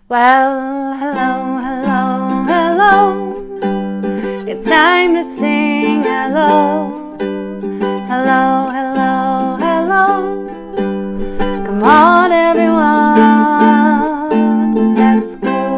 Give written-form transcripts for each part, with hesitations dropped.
Well, hello, hello, hello. It's time to sing hello. Hello, hello, hello. Come on, everyone. Let's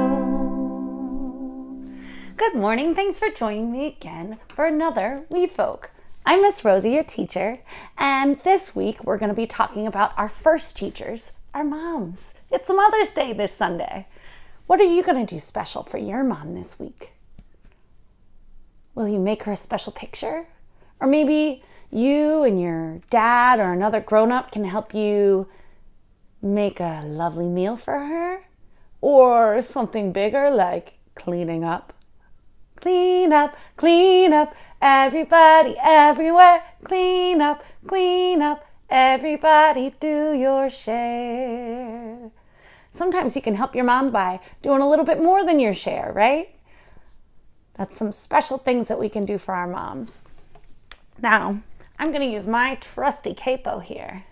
go. Good morning. Thanks for joining me again for another We Folk. I'm Miss Rosie, your teacher, and this week we're going to be talking about our first teachers, our moms. It's Mother's Day this Sunday. What are you going to do special for your mom this week? Will you make her a special picture? Or maybe you and your dad or another grown-up can help you make a lovely meal for her? Or something bigger like cleaning up? Clean up, clean up, everybody, everywhere. Clean up, everybody, do your share. Sometimes you can help your mom by doing a little bit more than your share, right? That's some special things that we can do for our moms. Now, I'm going to use my trusty capo here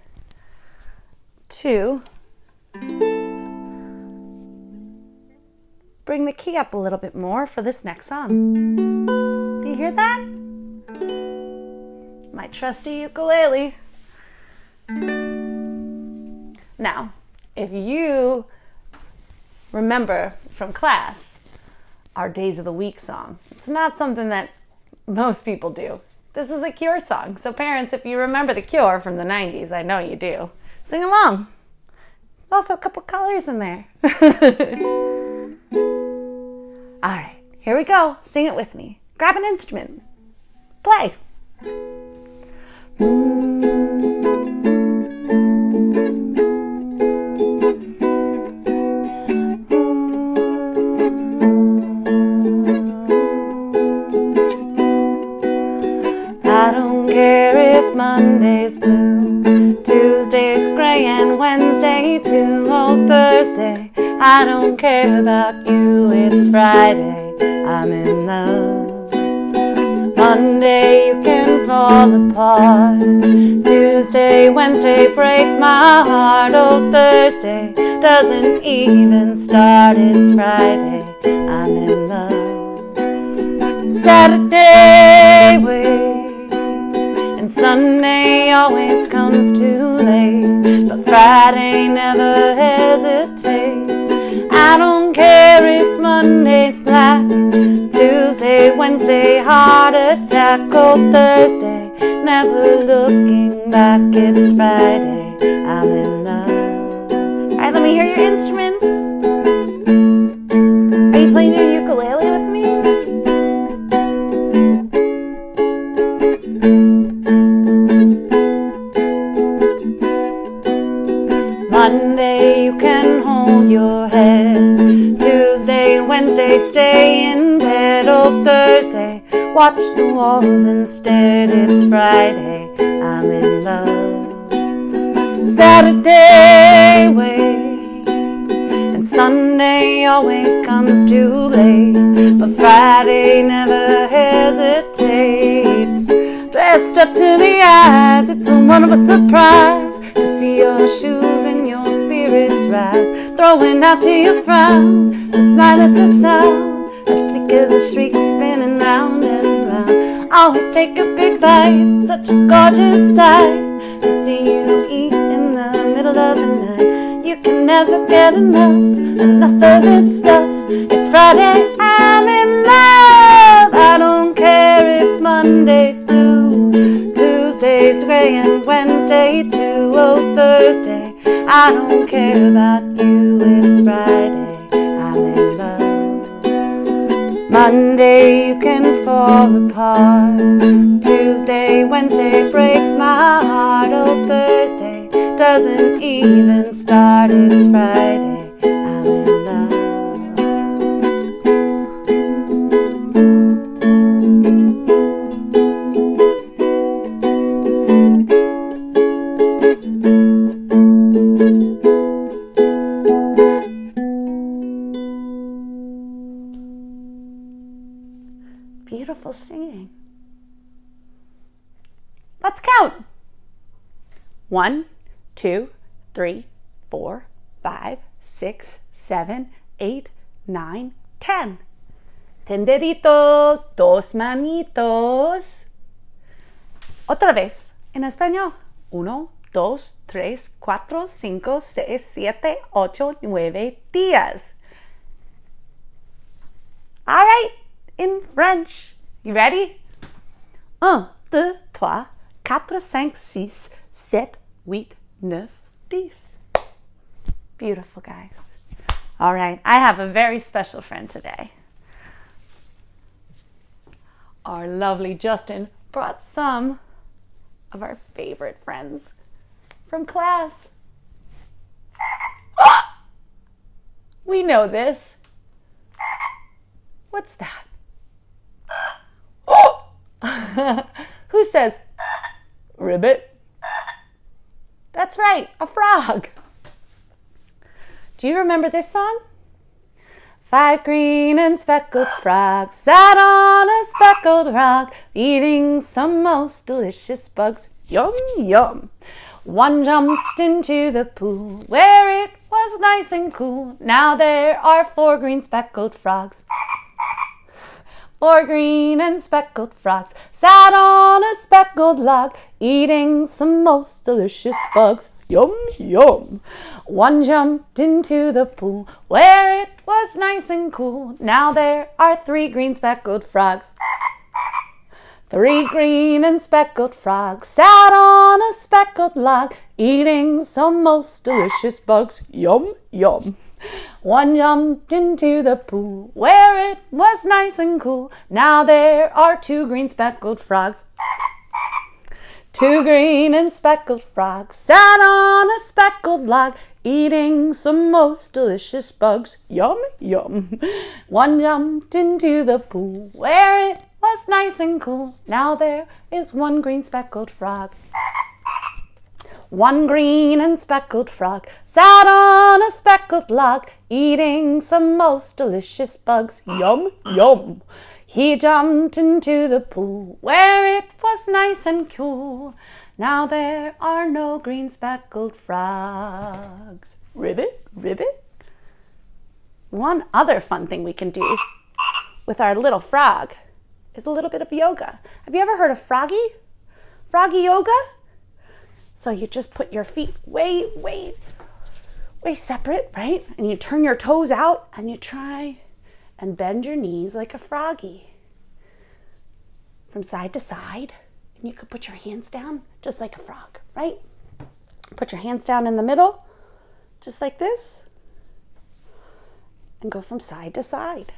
to bring the key up a little bit more for this next song. Do you hear that? My trusty ukulele. Now, if you remember from class our Days of the Week song, it's not something that most people do. This is a Cure song. So parents, if you remember the Cure from the 90s, I know you do, sing along. There's also a couple colors in there. All right, here we go. Sing it with me. Grab an instrument. Play. I don't care if Monday's blue, Tuesday's gray, and Wednesday too, oh Thursday. I don't care about you, it's Friday, I'm in love. Monday you can fall apart, Tuesday, Wednesday break my heart, oh Thursday doesn't even start, it's Friday, I'm in love. Saturday wait, and Sunday always comes too late, but Friday never hesitates. I don't care if Monday's black, Tuesday, Wednesday, heart attack, oh Thursday, never looking back, it's Friday, I'm in love. All right, let me hear your instruments. Are you playing your ukulele with me? Monday you can hold your head, Tuesday, Wednesday stay in bed, oh Thursday watch the walls instead, it's Friday, I'm in love. Saturday wait, and Sunday always comes too late, but Friday never hesitates. Dressed up to the eyes, it's a wonderful surprise to see your shoes and your spirits rise, throwing out to your frown, to smile at the sound, as thick as a shriek spinning round and round. Always take a big bite, such a gorgeous sight, to see you eat in the middle of the night. You can never get enough of this stuff. It's Friday, I'm in love. I don't care if Monday's blue, Tuesday's gray, and Wednesday too, oh Thursday, I don't care about you, it's Friday, I'm in love. Monday you can fall apart, Tuesday, Wednesday break my heart, oh Thursday doesn't even start, it's Friday, I'm in love. Beautiful singing. Let's count. 1, 2, 3, 4, 5, 6, 7, 8, 9, 10. Tendeditos, dos manitos. Otra vez, en español. 1, 2, 3, 4, 5, 6, 7, 8, 9 días. All right, in French. You ready? 1, 2, 3, 4, 5, 6, 7, 8, 9, 10. Beautiful, guys. All right, I have a very special friend today. Our lovely Justin brought some of our favorite friends from class. We know this. What's that? Who says ribbit? That's right, a frog. Do you remember this song? 5 green and speckled frogs sat on a speckled rock, eating some most delicious bugs. Yum, yum. One jumped into the pool where it was nice and cool. Now there are 4 green speckled frogs. 4 green and speckled frogs sat on a speckled log, eating some most delicious bugs. Yum, yum. One jumped into the pool where it was nice and cool. Now there are 3 green speckled frogs. 3 green and speckled frogs sat on a speckled log, eating some most delicious bugs. Yum, yum. One jumped into the pool where it was nice and cool. Now there are 2 green speckled frogs. 2 green and speckled frogs sat on a speckled log, eating some most delicious bugs. Yum, yum. One jumped into the pool where it was nice and cool. Now there is 1 green speckled frog. 1 green and speckled frog sat on a speckled log, eating some most delicious bugs. Yum, yum. He jumped into the pool where it was nice and cool. Now there are no green speckled frogs. Ribbit, ribbit. One other fun thing we can do with our little frog is a little bit of yoga. Have you ever heard of froggy? Froggy yoga? So you just put your feet way separate, right? And you turn your toes out and you try and bend your knees like a froggy from side to side. And you could put your hands down just like a frog, right? Put your hands down in the middle, just like this, and go from side to side.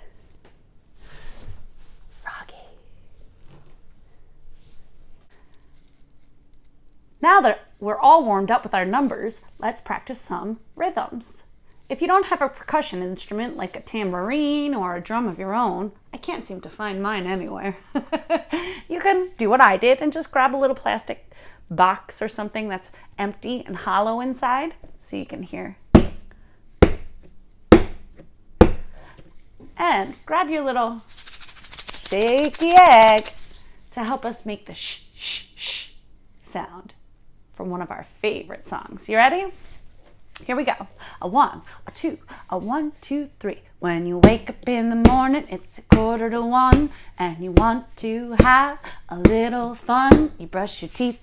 Froggy. Now that we're all warmed up with our numbers, let's practice some rhythms. If you don't have a percussion instrument like a tambourine or a drum of your own, I can't seem to find mine anywhere. You can do what I did and just grab a little plastic box or something that's empty and hollow inside so you can hear. And grab your little shaky egg to help us make the sh, sh, sh sound from one of our favorite songs. You ready? Here we go. A 1, a 2, a 1, 2, 3. When you wake up in the morning, it's 1:45, and you want to have a little fun. You brush your teeth.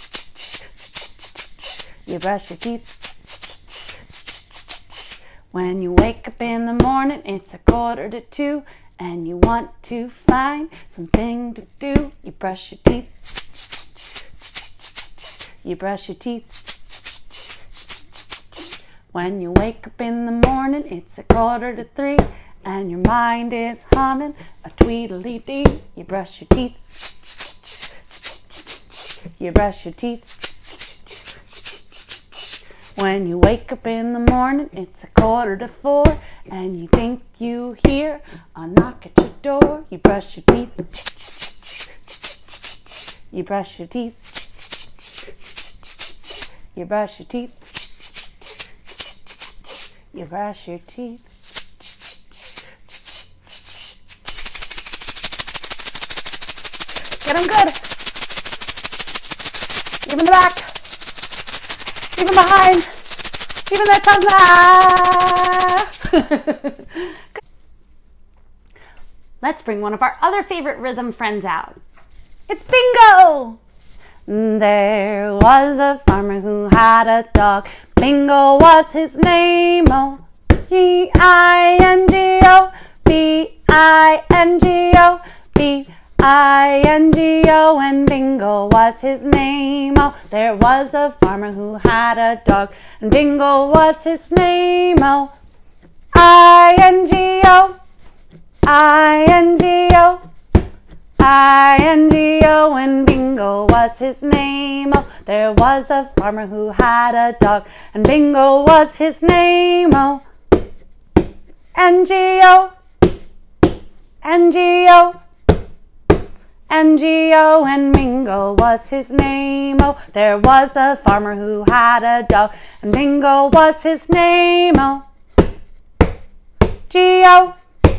You brush your teeth. When you wake up in the morning, it's 1:45, and you want to find something to do. You brush your teeth. You brush your teeth. When you wake up in the morning, it's 2:45, and your mind is humming a tweedledee. You brush your teeth. You brush your teeth. When you wake up in the morning, it's 3:45, and you think you hear a knock at your door. You brush your teeth. You brush your teeth. You brush your teeth. You brush your teeth. Get them good. Give them the back. Give them behind. Give them that thumbs up. Let's bring one of our other favorite rhythm friends out. It's Bingo! There was a farmer who had a dog. Bingo was his name, oh. B-I-N-G-O, B-I-N-G-O, B-I-N-G-O, and Bingo was his name, oh. There was a farmer who had a dog, and Bingo was his name, oh. I-N-G-O, I-N-G-O, I-N-G-O, and Bingo was his name, oh. There was a farmer who had a dog, and Bingo was his name, oh. N-G-O, N-G-O, N-G-O, and Bingo was his name, oh. There was a farmer who had a dog, and Bingo was his name, oh. G-O,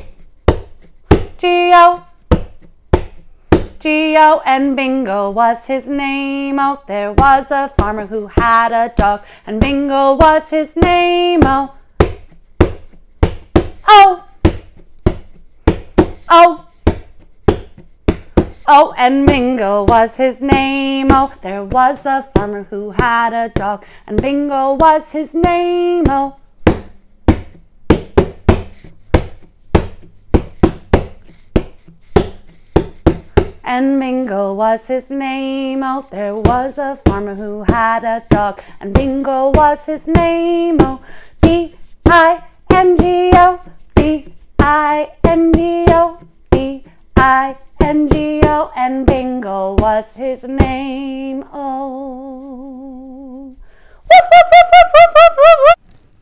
G-O, G-O, and Bingo was his name, oh. There was a farmer who had a dog, and Bingo was his name, oh. Oh, oh, oh, and Bingo was his name, oh. There was a farmer who had a dog, and Bingo was his name, oh. And Bingo was his name, oh. There was a farmer who had a dog, and Bingo was his name, oh. B-I-N-G-O, B-I-N-G-O, B-I-N-G-O, and Bingo was his name, oh. Woof, woof, woof, woof, woof, woof, woof.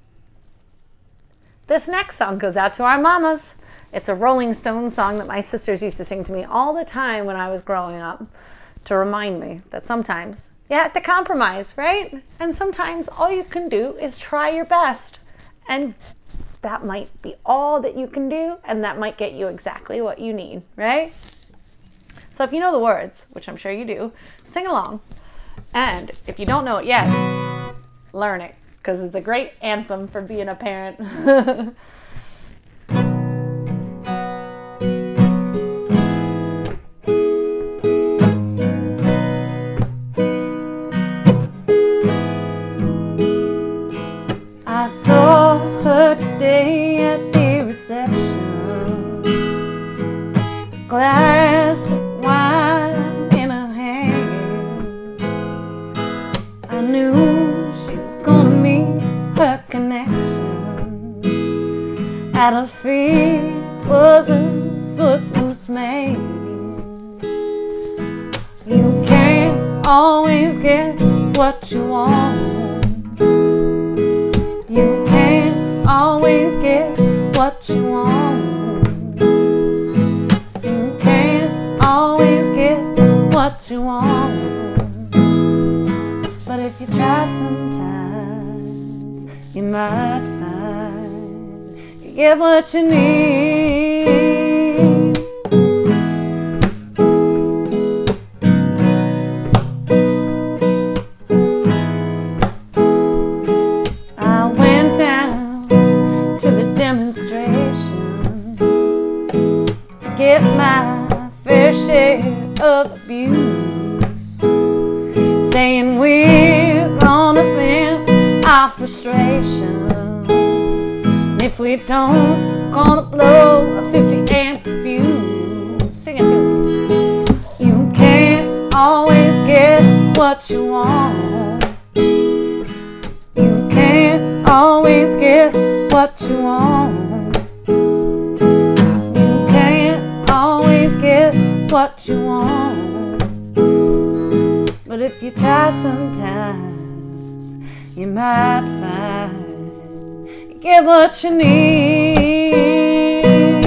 This next song goes out to our mamas. It's a Rolling Stones song that my sisters used to sing to me all the time when I was growing up to remind me that sometimes you have to compromise, right? And sometimes all you can do is try your best. And that might be all that you can do, and that might get you exactly what you need, right? So if you know the words, which I'm sure you do, sing along. And if you don't know it yet, learn it, because it's a great anthem for being a parent. I saw her today at the reception, glass of wine in her hand. I knew she was gonna meet her connection. At her feet was a footloose man. You can't always get what you want. You can't always get what you want. You can't always get what you want. But if you try sometimes, you might find you get what you need. Get my fair share of abuse, saying we're gonna vent our frustrations. If we don't, gonna blow a 50 amp fuse. Sing it to me. You can't always get what you want. You can't always get what you want. What you want. But if you try sometimes, you might find you get what you need.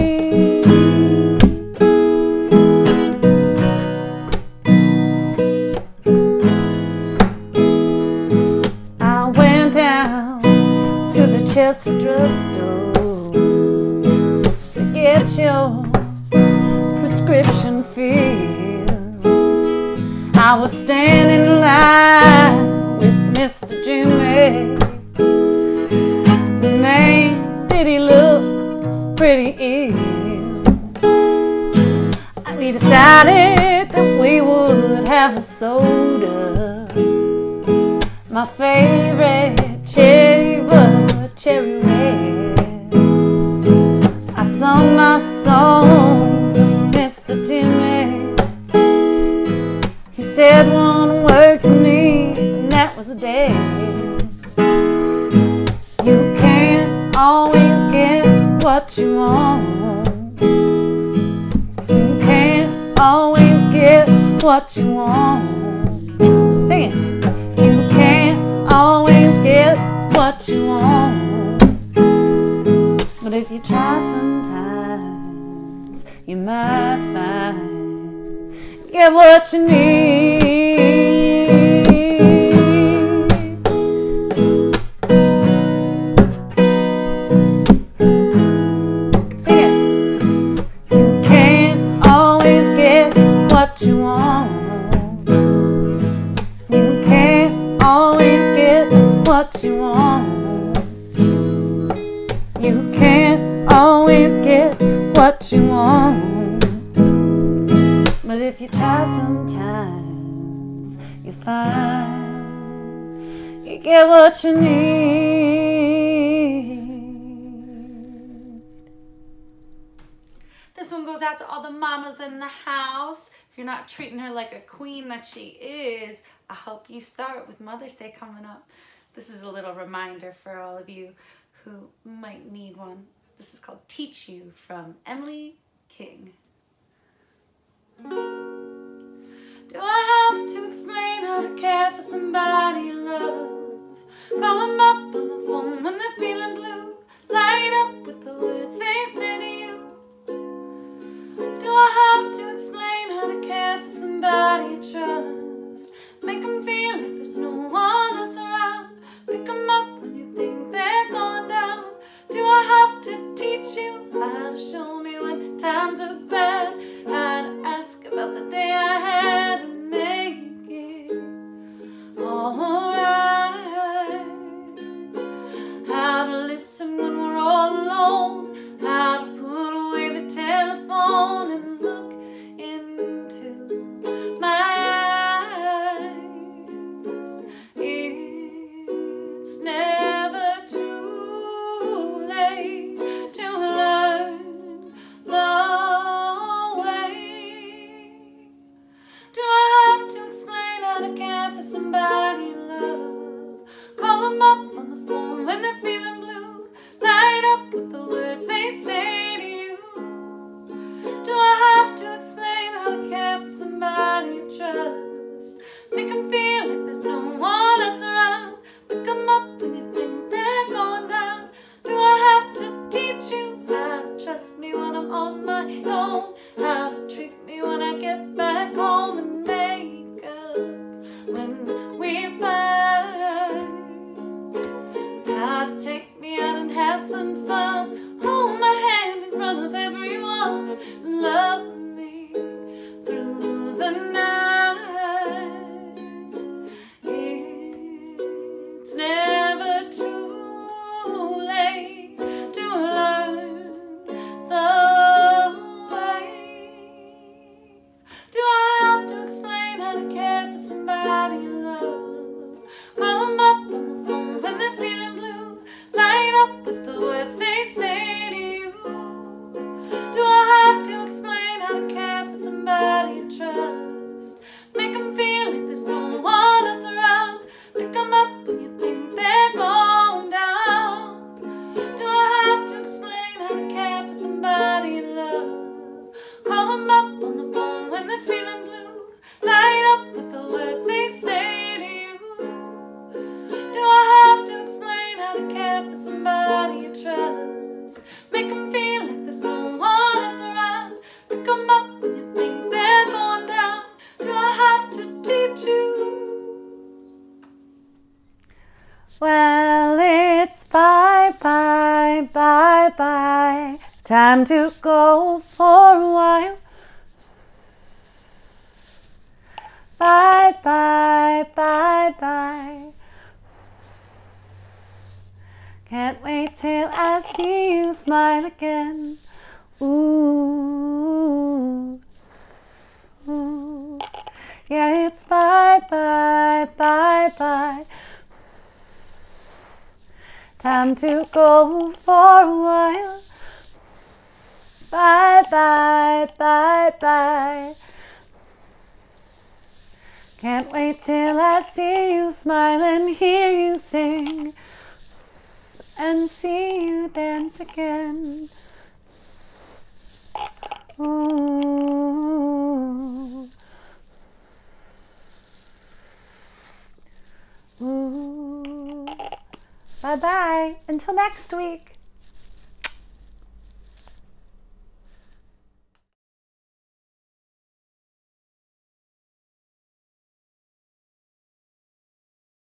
I went down to the Chelsea drugstore to get your prescription filled. I was standing in line with Mr. Jimmy. Man, did he look we decided that we would have a soda. My favorite cherry was Cherry Red. I sung my song to Mr. Jimmy. He said one word to me, and that was dead. You can't always get what you want. You can't always get what you want. Sing it. You can't always get what you want, but if you try sometimes, you might find you get what you need. Sing it. You can't always get what you want. You can't always get what you want. You can't always get what you want, but if you try sometimes, you find you get what you need. This one goes out to all the mamas in the house. If you're not treating her like a queen that she is, I hope you start with Mother's Day coming up. This is a little reminder for all of you who might need one. This is called Teach You from Emily King. Do I have to explain how to care for somebody you love? Call them up on the phone when they're feeling blue. Light up with the words they say to you. Do I have to explain how to care for somebody you trust? Make them feel like there's no one else around. Pick them up when you think they're going down. Do I have to teach you how to show me when times are bad? How to ask about the day I had and make it alright? How to listen when we're all alone? How to put away the telephone and look into my eyes? It's never too late to learn the way. Do I have to explain how to care for somebody you love? Call them up on the phone when they're feeling blue. Light up with the words they say to you. Do I have to explain how to care for somebody you trust? Make them feel like there's no one else around. Pick them up when you think they're going down. Do I have to teach you how to trust me when I'm on my own? How to treat me when I get back home and make up when we fight? How to take me out and have some fun? Hold my hand in front of everyone and love me through the night. It's never too late to learn the way. Do I have to explain how to care for somebody you love? Call them up on the phone when they're feeling blue. Light up with the words they say to you. Do I have to explain how to care for somebody you trust? Make them feel like there's no one else around. Pick them up when you think they're going down. Do I have to explain how to care for somebody you love? Call them up on the phone when they're feeling blue. Light up with the words they say to you. Do I have to explain how to care for somebody you trust? Make them feel like there's no one else around. Pick them up when you think they're going down. Do I have to teach you? Well, it's bye, bye, bye, bye. Time to go for a while. Bye, bye, bye, bye. Can't wait till I see you smile again. Ooh. it's bye, bye, bye, bye. Time to go for a while. Bye, bye, bye, bye. Can't wait till I see you smile and hear you sing and see you dance again. Ooh. Ooh. Bye-bye. Until next week.